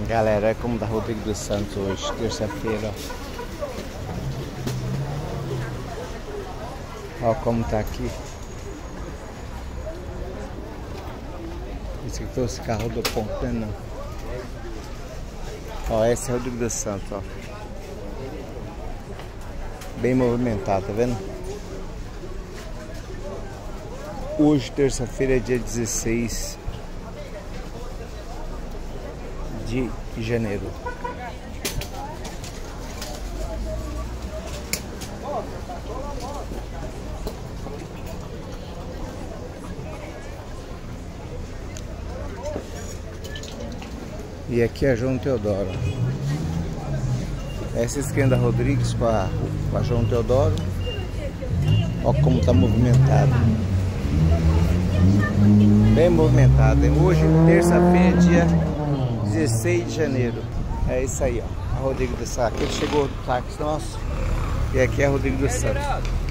Galera, é como da Rodrigo dos Santos hoje, terça-feira. Ó como tá aqui. Esse aqui foi esse carro do ponto, né? Não. Ó, esse é o Rodrigo dos Santos, ó. Bem movimentado, tá vendo? Hoje, terça-feira, é dia 16 de janeiro. E aqui é João Teodoro. Essa esquina da Rodrigues com a João Teodoro. Olha como tá movimentado. Bem movimentado, hein? Hoje, terça-feira, dia 16 de janeiro. É isso aí, ó. A Rodrigo dos Santos. Aqui chegou o táxi nosso. E aqui é a Rodrigo dos Santos.